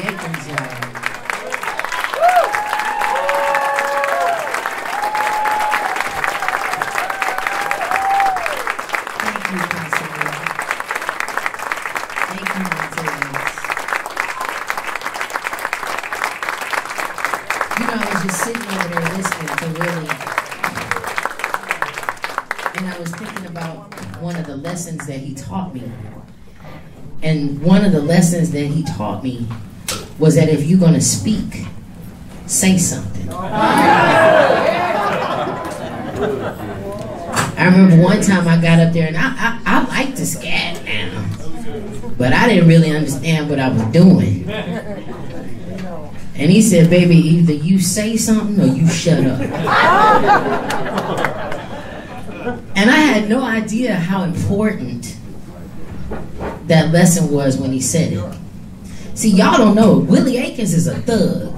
Akins, y'all. Thank you, Pastor Will. Thank you, Montez. You know, I was just sitting over there listening to Willie, and I was thinking about one of the lessons that he taught me. And one of the lessons that he taught me was that if you're going to speak, say something. I remember one time I got up there, and I like to scat now, but I didn't really understand what I was doing. And he said, baby, either you say something or you shut up. And I had no idea how important that lesson was when he said it. See, y'all don't know, Willie Akins is a thug.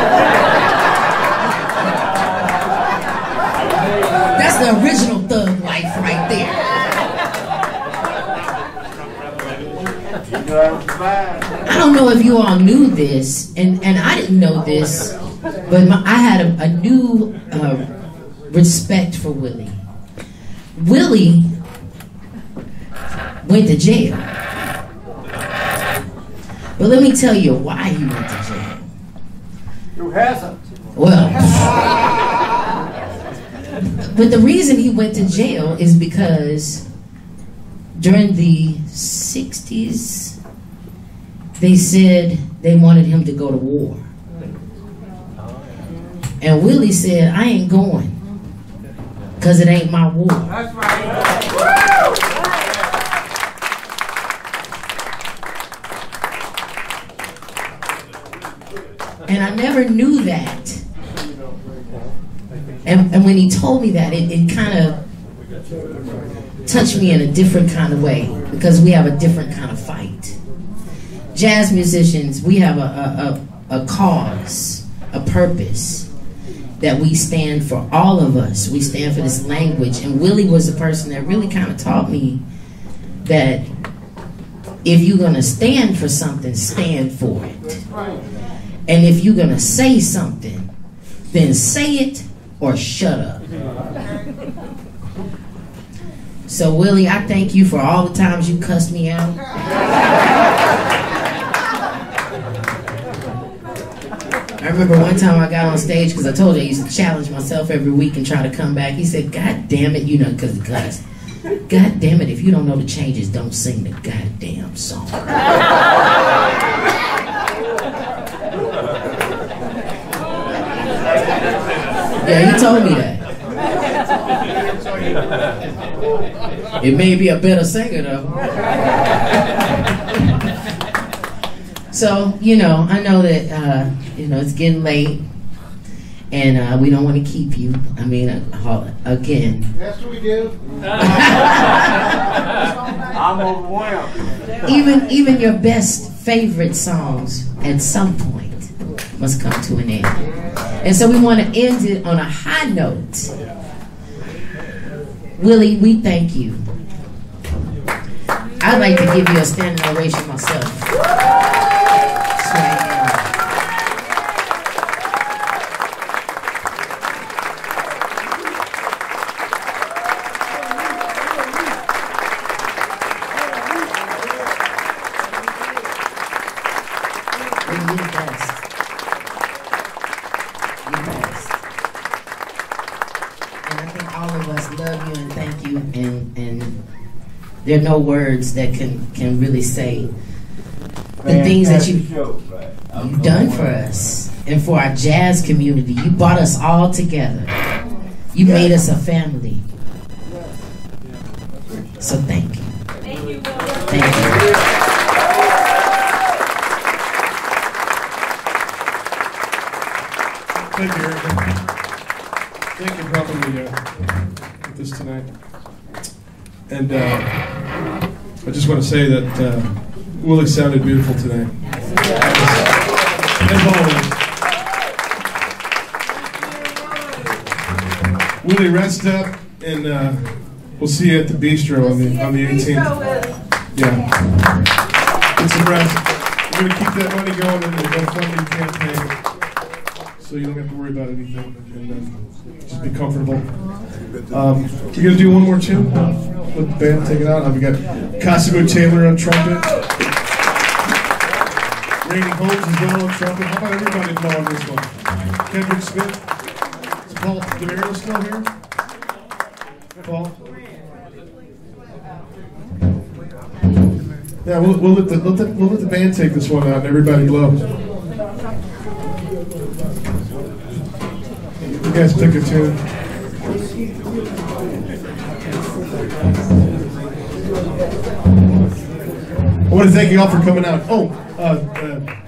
That's the original thug life right there. I don't know if you all knew this, and I didn't know this, but I had a new respect for Willie. Willie went to jail. But let me tell you why he went to jail. Who hasn't? Well, but the reason he went to jail is because during the 60s, they said they wanted him to go to war. And Willie said, I ain't going, because it ain't my war. That's right. And I never knew that. And when he told me that, it kind of touched me in a different kind of way, because we have a different kind of fight. Jazz musicians, we have a cause, a purpose that we stand for, all of us. We stand for this language. And Willie was the person that really kind of taught me that if you're going to stand for something, stand for it. And if you're going to say something, then say it or shut up. So, Willie, I thank you for all the times you cussed me out. I remember one time I got on stage, because I told you I used to challenge myself every week and try to come back. He said, God damn it, you know, because the cuss. God damn it, if you don't know the changes, don't sing the goddamn song. Yeah, he told me that. It may be a better singer, though. So, you know, I know that, you know, it's getting late, and we don't want to keep you. I mean, again. Yes, we do. I'm overwhelmed. Even your best favorite songs, at some point, must come to an end. And so we want to end it on a high note. Willie, we thank you. I'd like to give you a standing ovation myself. There are no words that can really say the things that you've done for us and for our jazz community. You brought us all together. You made us a family. So thank you. Thank you. Thank you. Thank you, Erica. Thank you for helping me with this tonight. And I just want to say that Willie sounded beautiful tonight. As always. Willie, rest up, and we'll see you at the bistro on the 18th. Yeah. Get some rest. going to keep that money going in the GoFundMe campaign, so you don't have to worry about anything, and just be comfortable. We're going to do one more tune. Let the band take it out. We got Cosimo Taylor on trumpet. Randy Holmes as well on trumpet. How about everybody involved on this one? Kendrick Smith. Is Paul DeMarino still here? Paul? Yeah, we'll let the band take this one out and everybody loves. You guys pick a tune. I want to thank you all for coming out.